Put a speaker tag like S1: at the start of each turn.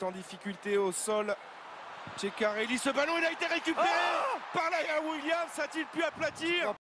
S1: en difficulté au sol. Ceccarelli, ce ballon il a été récupéré par la Williams, a-t-il pu aplatir?